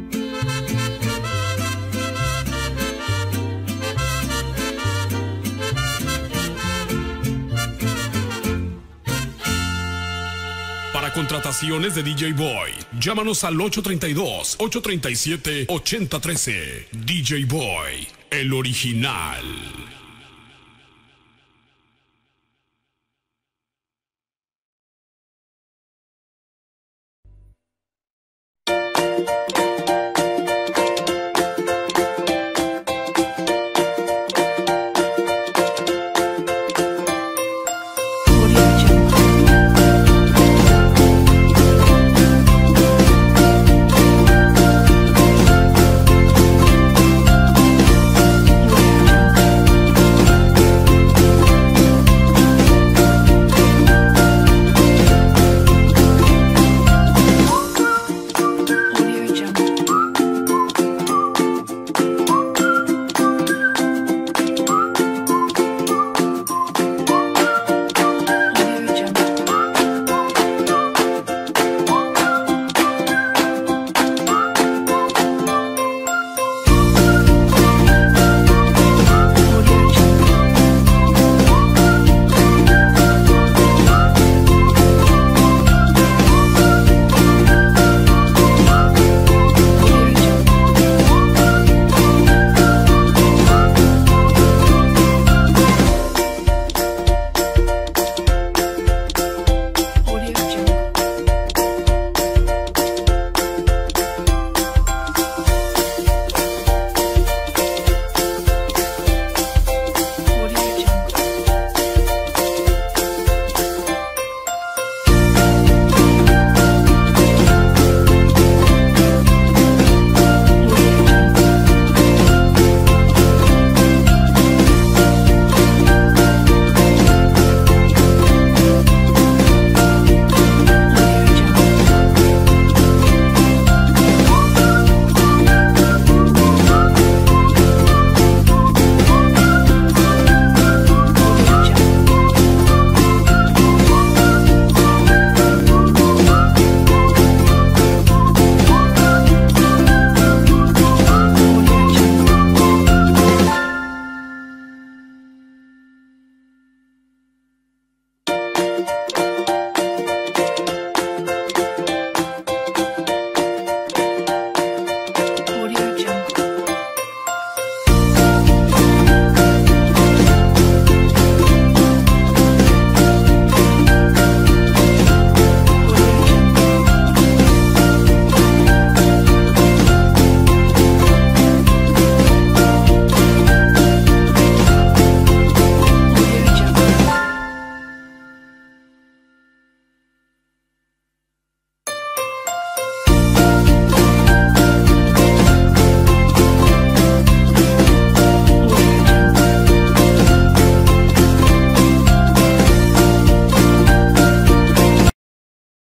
[SPEAKER 8] Para contrataciones de DJ Boy, llámanos al 832-837-8013. DJ Boy, el original.